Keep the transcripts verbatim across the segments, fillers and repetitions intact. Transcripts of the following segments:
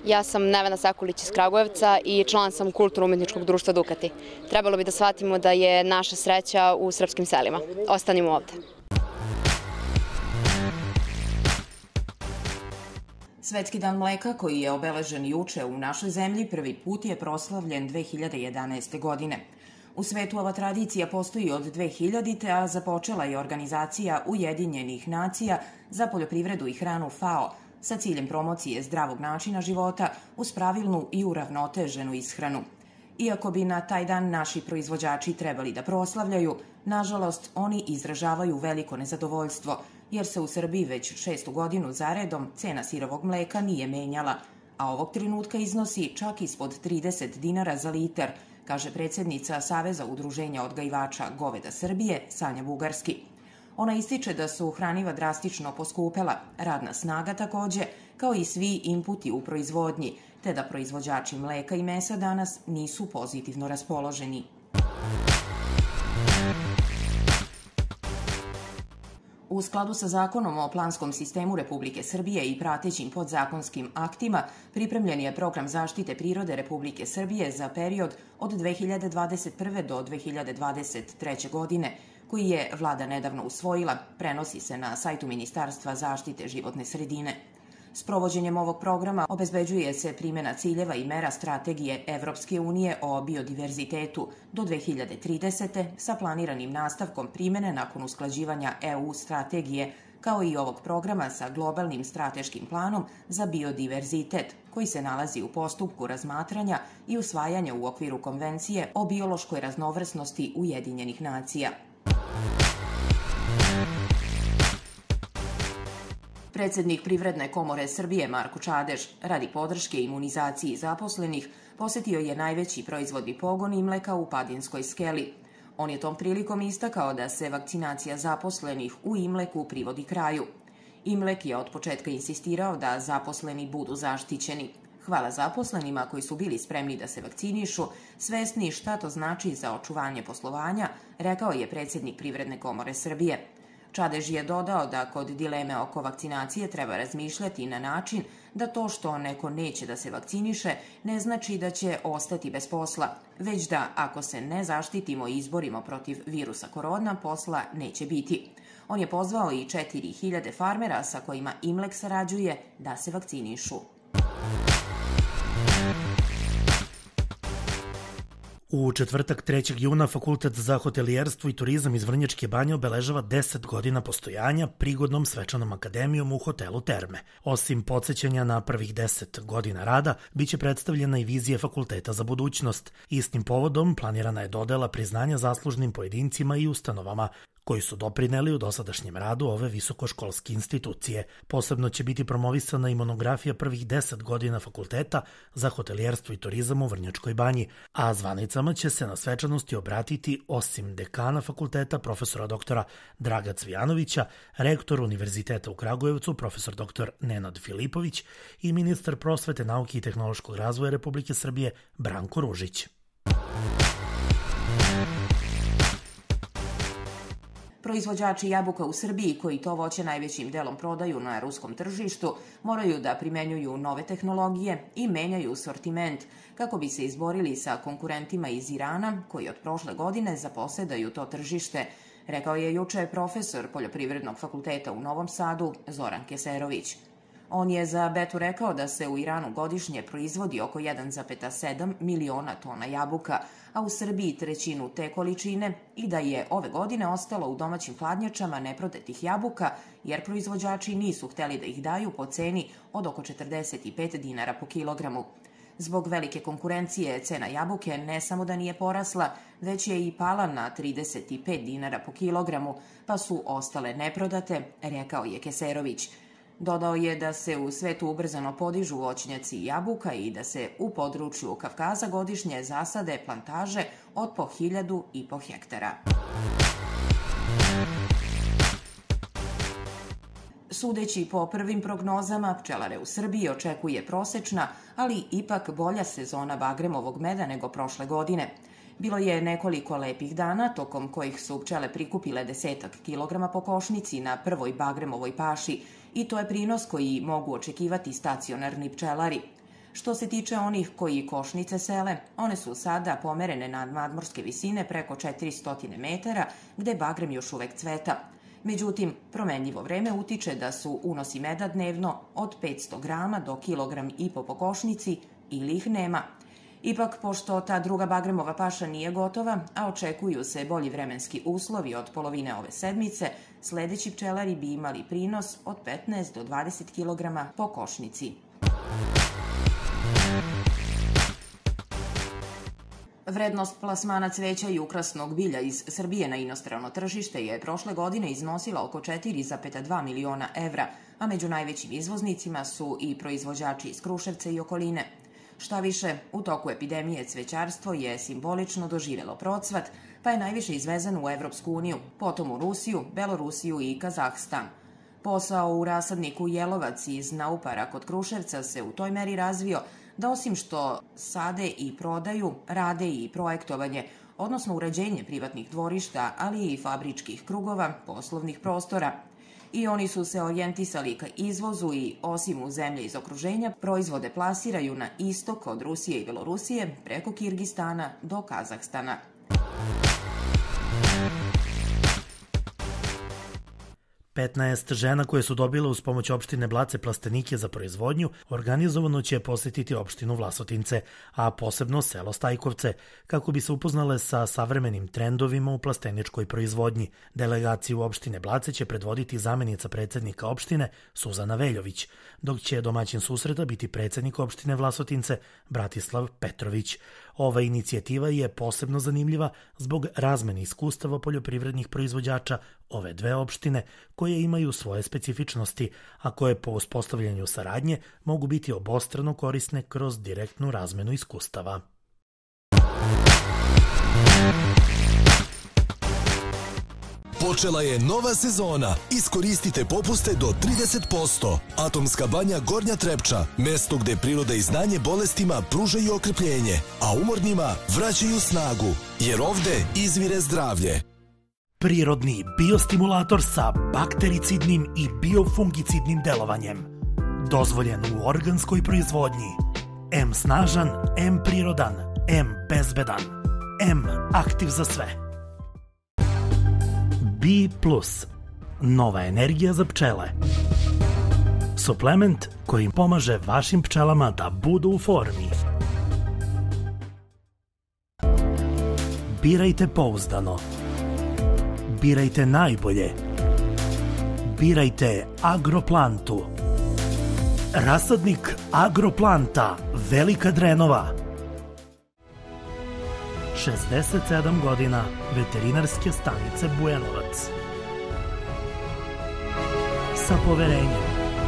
Ja sam Nevena Sekulić iz Kragujevca i član sam Kulturno-umetničkog društva Dukati. Trebalo bi da shvatimo da je naša sreća u srpskim selima. Ostanimo ovde. Svetski dan mleka, koji je obeležen juče u našoj zemlji, prvi put je proslavljen dve hiljade jedanaeste. godine. U svetu ova tradicija postoji od dve hiljadite. a započela je organizacija Ujedinjenih nacija za poljoprivredu i hranu FAO sa ciljem promocije zdravog načina života uz pravilnu i uravnoteženu ishranu. Iako bi na taj dan naši proizvođači trebali da proslavljaju, nažalost, oni izražavaju veliko nezadovoljstvo, jer se u Srbiji već šestu godinu zaredom cena sirovog mleka nije menjala, a ovog trenutka iznosi čak ispod trideset dinara za litar, kaže predsjednica Saveza udruženja odgajivača goveda Srbije, Sanja Bugarski. Ona ističe da su hraniva drastično poskupela, radna snaga takođe, kao i svi inputi u proizvodnji, te da proizvođači mleka i mesa danas nisu pozitivno raspoloženi. U skladu sa Zakonom o planskom sistemu Republike Srbije i pratećim podzakonskim aktima, pripremljen je program zaštite prirode Republike Srbije za period od dve hiljade dvadeset prve. do dve hiljade dvadeset treće. godine, koji je vlada nedavno usvojila, prenosi se na sajtu Ministarstva zaštite životne sredine. Sprovođenjem ovog programa obezbeđuje se primjena ciljeva i mera strategije Evropske unije o biodiverzitetu do dve hiljade tridesete. sa planiranim nastavkom primjene nakon usklađivanja E U strategije, kao i ovog programa sa globalnim strateškim planom za biodiverzitet, koji se nalazi u postupku razmatranja i usvajanja u okviru Konvencije o biološkoj raznovrsnosti Ujedinjenih nacija. Predsednik Privredne komore Srbije Marko Čadež, radi podrške imunizaciji zaposlenih, posetio je najveći proizvodni pogon Imleka u Padinskoj skeli. On je tom prilikom istakao da se vakcinacija zaposlenih u Imleku privodi kraju. Imlek je od početka insistirao da zaposleni budu zaštićeni. Hvala zaposlenima koji su bili spremni da se vakcinišu, svesni šta to znači za očuvanje poslovanja, rekao je predsednik Privredne komore Srbije. Čadež je dodao da kod dileme oko vakcinacije treba razmišljati na način da to što neko neće da se vakciniše ne znači da će ostati bez posla, već da ako se ne zaštitimo i izborimo protiv virusa korona, posla neće biti. On je pozvao i četiri hiljade farmera sa kojima Imlek sarađuje da se vakcinišu. U četvrtak trećeg juna Fakultet za hotelijerstvo i turizam iz Vrnjačke Banje obeležava deset godina postojanja prigodnom svečanom akademijom u hotelu Terme. Osim podsjećanja na prvih deset godina rada, biće predstavljena i vizija fakulteta za budućnost. Istim povodom planirana je dodela priznanja zaslužnim pojedincima i ustanovama koji su doprineli u dosadašnjem radu ove visokoškolske institucije. Posebno će biti promovisana i monografija prvih deset godina Fakulteta za hotelijerstvo i turizam u Vrnjačkoj Banji, a zvanicama će se na svečanosti obratiti osim dekana fakulteta profesora doktora Draga Cvijanovića, rektor Univerziteta u Kragujevcu profesor doktor Nenad Filipović i ministar prosvete, nauke i tehnološkog razvoja Republike Srbije Branko Ružić. Proizvođači jabuka u Srbiji, koji to voće najvećim delom prodaju na ruskom tržištu, moraju da primenjuju nove tehnologije i menjaju sortiment kako bi se izborili sa konkurentima iz Irana, koji od prošle godine zaposedaju to tržište, rekao je juče profesor Poljoprivrednog fakulteta u Novom Sadu Zoran Keserović. On je za Betu rekao da se u Iranu godišnje proizvodi oko jedan zarez sedam miliona tona jabuka, a u Srbiji trećinu te količine i da je ove godine ostalo u domaćim hladnjačama neprodatih jabuka jer proizvođači nisu hteli da ih daju po ceni od oko četrdeset pet dinara po kilogramu. Zbog velike konkurencije cena jabuke ne samo da nije porasla, već je i pala na trideset pet dinara po kilogramu, pa su ostale neprodate, rekao je Keserović. Dodao je da se u svetu ubrzano podižu voćnjaci jabuka i da se u području Kavkaza godišnje zasade plantaže od po hiljadu i po hektara. Sudeći po prvim prognozama, pčelare u Srbiji očekuje prosečna, ali ipak bolja sezona bagremovog meda nego prošle godine. Bilo je nekoliko lepih dana, tokom kojih su pčele prikupile desetak kilograma po košnici na prvoj bagremovoj paši i to je prinos koji mogu očekivati stacionarni pčelari. Što se tiče onih koji košnice sele, one su sada pomerene na nadmorske visine preko četiristo metara, gde bagrem još uvek cveta. Međutim, promenljivo vreme utiče da su unosi meda dnevno od petsto grama do kilogram i po po košnici ili ih nema. Ipak, pošto ta druga bagremova paša nije gotova, a očekuju se bolji vremenski uslovi od polovine ove sedmice, sledeći pčelari bi imali prinos od petnaest do dvadeset kilograma po košnici. Vrednost plasmana cveća i ukrasnog bilja iz Srbije na inostrano tržište je prošle godine iznosila oko četiri zarez dva miliona evra, a među najvećim izvoznicima su i proizvođači iz Kruševca i okoline. Šta više, u toku epidemije cvećarstvo je simbolično doživjelo procvat, pa je najviše izvezeno u Evropsku uniju, potom u Rusiju, Belorusiju i Kazahstan. Posao u rasadniku Jelovac iz Naupara kod Kruševca se u toj meri razvio da osim što sade i prodaju, rade i projektovanje, odnosno uređenje privatnih dvorišta, ali i fabričkih krugova, poslovnih prostora. I oni su se orijentisali ka izvozu i, osim u zemlje iz okruženja, proizvode plasiraju na istok od Rusije i Belorusije preko Kirgistana do Kazahstana. petnaest žena koje su dobile uz pomoć opštine Blace plastenike za proizvodnju organizovano će posetiti opštinu Vlasotince, a posebno selo Stajkovce, kako bi se upoznale sa savremenim trendovima u plasteničkoj proizvodnji. Delegaciju opštine Blace će predvoditi zamenica predsednika opštine Suzana Veljović, dok će domaćin susreta biti predsednik opštine Vlasotince Bratislav Petrović. Ova inicijativa je posebno zanimljiva zbog razmene iskustava poljoprivrednih proizvođača ove dve opštine koje imaju svoje specifičnosti, a koje po uspostavljanju saradnje mogu biti obostrano korisne kroz direktnu razmenu iskustava. Počela je nova sezona. Iskoristite popuste do trideset posto. Atomska banja Gornja Trepča, mesto gde priroda i znanje bolestima pružaju okrepljenje, a umornima vraćaju snagu, jer ovde izvire zdravlje. Prirodni biostimulator sa baktericidnim i biofungicidnim delovanjem. Dozvoljen u organskoj proizvodnji. M snažan, M prirodan, M bezbedan, M aktiv za sve. B plus. Nova energija za pčele. Suplement koji pomaže vašim pčelama da budu u formi. Birajte pouzdano. Birajte najbolje. Birajte Agroplantu. Rasadnik Agroplanta Velika Drenova. šezdeset sedam godina veterinarske stanice Bujanovac. Sa poverenjem.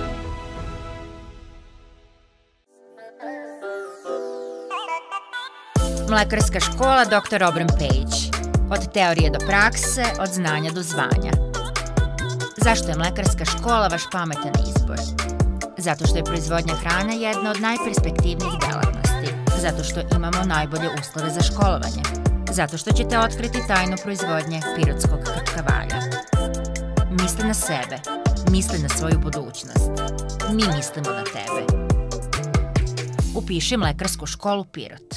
Mlekarska škola doktor Obran Pejić. Od teorije do prakse, od znanja do zvanja. Zašto je mlekarska škola vaš pametan izbor? Zato što je proizvodnja hrane jedna od najperspektivnijih delatnosti. Zato što imamo najbolje uslove za školovanje. Zato što ćete otkriti tajnu proizvodnje pirotskog krčkavalja. Misli na sebe. Misli na svoju budućnost. Mi mislimo na tebe. Upiši Mlekarsku školu Pirot.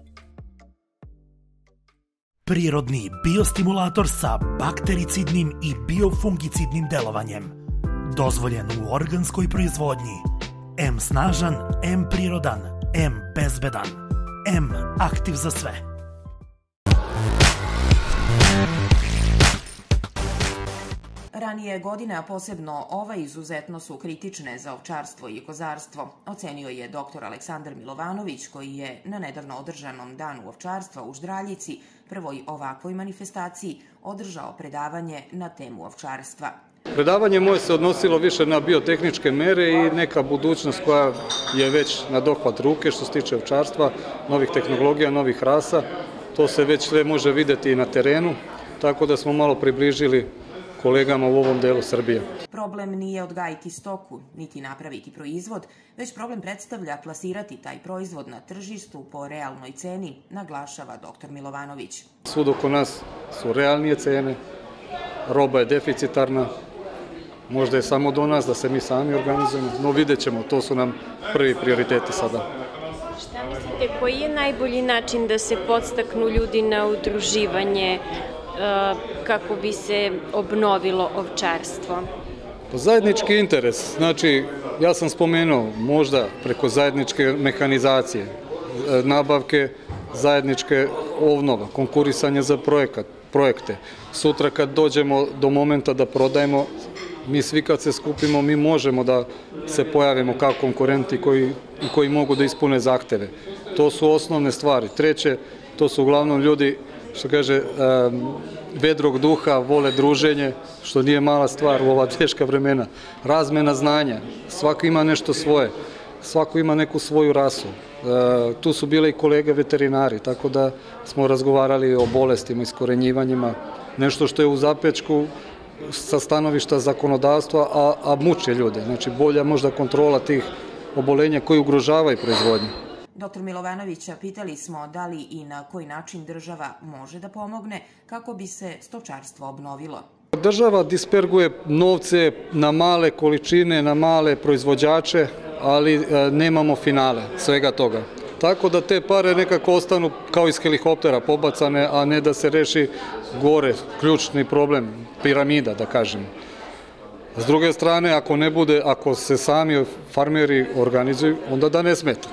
Prirodni biostimulator sa baktericidnim i biofungicidnim delovanjem. Dozvoljen u organskoj proizvodnji. M snažan, M prirodan, M bezbedan, M aktiv za sve. Ranije godine, a posebno ova, izuzetno su kritične za ovčarstvo i kozarstvo, ocenio je doktor Aleksandar Milovanović, koji je na nedavno održanom danu ovčarstva u Ždraljici, prvoj ovakvoj manifestaciji, održao predavanje na temu ovčarstva. Predavanje moje se odnosilo više na biotehničke mere i neka budućnost koja je već na dohvat ruke što se tiče ovčarstva, novih tehnologija, novih rasa. To se već sve može videti i na terenu, tako da smo malo približili kolegama u ovom delu Srbije. Problem nije odgajiti stoku, niti napraviti proizvod, već problem predstavlja plasirati taj proizvod na tržištu po realnoj ceni, naglašava doktor Milovanović. Svud oko nas su realnije cene, roba je deficitarna, Možda je samo do nas da se mi sami organizujemo, no vidjet ćemo, to su nam prvi prioriteti sada. Šta mislite, koji je najbolji način da se podstaknu ljudi na udruživanje kako bi se obnovilo ovčarstvo? Zajednički interes, znači ja sam spomenuo možda preko zajedničke mehanizacije, nabavke zajedničke ovnova, konkurisanja za projekat, projekte. Sutra kad dođemo do momenta da prodajemo, mi svi kad se skupimo, mi možemo da se pojavimo kao konkurenti koji, koji mogu da ispune zahteve. To su osnovne stvari. Treće, to su uglavnom ljudi, što kaže, vedrog duha, vole druženje, što nije mala stvar u ova teška vremena. Razmena znanja, svako ima nešto svoje, svako ima neku svoju rasu. Tu su bile i kolege veterinari, tako da smo razgovarali o bolestima, iskorenjivanjima, nešto što je u zapečku sa stanovišta zakonodavstva, a, a muče ljude. Znači, bolja možda kontrola tih obolenja koji ugrožavaju proizvodnju. Doktor Milovanovića pitali smo da li i na koji način država može da pomogne kako bi se stočarstvo obnovilo. Država disperguje novce na male količine, na male proizvođače, ali nemamo finale svega toga. Tako da te pare nekako ostanu kao iz helikoptera pobacane, a ne da se reši gore, ključni problem, piramida, da kažem. S druge strane, ako ne bude, ako se sami farmeri organizuju, onda da ne smeta.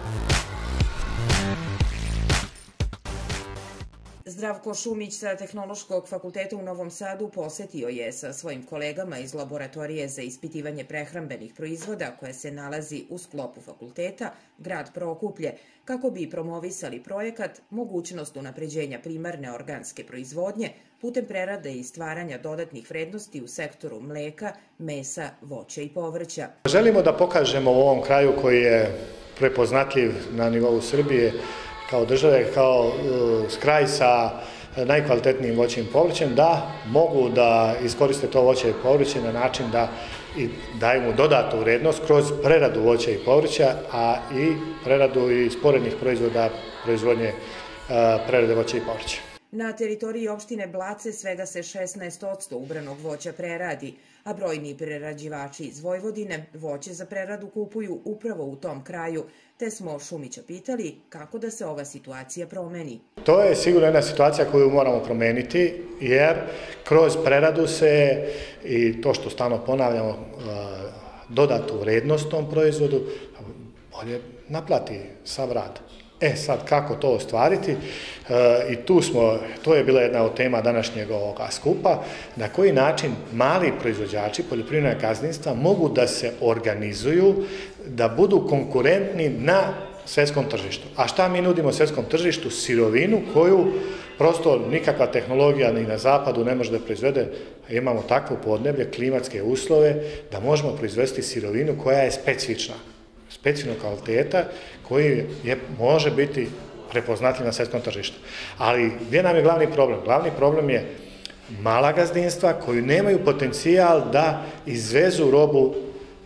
Zdravko Šumić sa Tehnološkog fakulteta u Novom Sadu posetio je sa svojim kolegama iz laboratorije za ispitivanje prehrambenih proizvoda koja se nalazi u sklopu fakulteta, grad Prokuplje, kako bi promovisali projekat mogućnost unapređenja primarne organske proizvodnje putem prerade i stvaranja dodatnih vrednosti u sektoru mleka, mesa, voća i povrća. Želimo da pokažemo u ovom kraju koji je prepoznatljiv na nivou Srbije kao države, kao kraj sa najkvalitetnijim voćem i povrćem, da mogu da iskoriste to voće i povrće na način da daju mu dodatnu vrednost kroz preradu voća i povrća, a i preradu i sporednih proizvoda proizvodnje prerade voća i povrća. Na teritoriji opštine Blace svega se šesnaest posto ubranog voća preradi, a brojni prerađivači iz Vojvodine voće za preradu kupuju upravo u tom kraju, te smo Šumića pitali kako da se ova situacija promeni. To je sigurno jedna situacija koju moramo promeniti, jer kroz preradu se, i to što stalno ponavljamo, dodatu vrednost tom proizvodu, bolje naplati sav rad. E sad, kako to ostvariti? I tu smo, to je bila jedna od tema današnjeg ovoga skupa, na koji način mali proizvođači, poljoprivredna gazdinstva mogu da se organizuju, da budu konkurentni na svetskom tržištu. A šta mi nudimo svetskom tržištu? Sirovinu koju prosto nikakva tehnologija ni na zapadu ne može da proizvede. Imamo takvo podneblje, klimatske uslove, da možemo proizvesti sirovinu koja je specifična. specifičnog kvaliteta koji je, može biti prepoznatljiv na svetskom tržištu. Ali gdje nam je glavni problem? Glavni problem je mala gazdinstva koji nemaju potencijal da izvezu robu uh,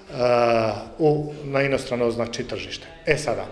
u, na inostrano znači tržište. E sada,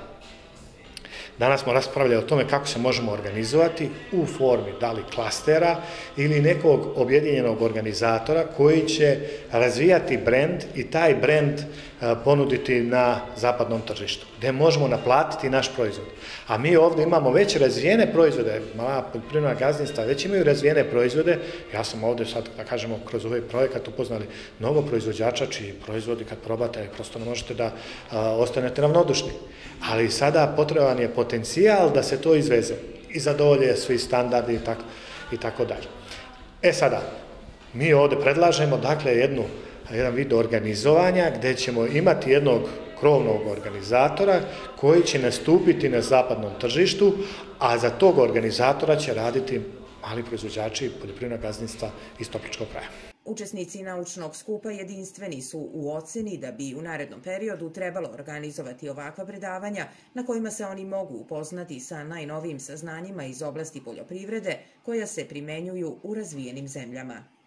danas smo raspravljali o tome kako se možemo organizovati u formi da li klastera ili nekog objedinjenog organizatora koji će razvijati brend i taj brend ponuditi na zapadnom tržištu, gde možemo naplatiti naš proizvod. A mi ovdje imamo već razvijene proizvode, mala poljoprivredna gazdinstva već imaju razvijene proizvode. Ja sam ovdje sad, da kažemo, kroz ovaj projekat upoznali mnogo proizvođača čiji proizvodi kad probate, prosto ne možete da a, ostanete ravnodušni. Ali sada potreban je potencijal da se to izveze i zadovolje svi standardi i tako, i tako dalje. E sada, mi ovdje predlažemo, dakle, jednu jedan vid organizovanja gde ćemo imati jednog krovnog organizatora koji će nastupiti na zapadnom tržištu, a za tog organizatora će raditi mali proizvođači poljoprivrednog gazdinstva iz Topličkog kraja. Učesnici naučnog skupa jedinstveni su u oceni da bi u narednom periodu trebalo organizovati ovakva predavanja na kojima se oni mogu upoznati sa najnovijim saznanjima iz oblasti poljoprivrede koja se primenjuju u razvijenim zemljama.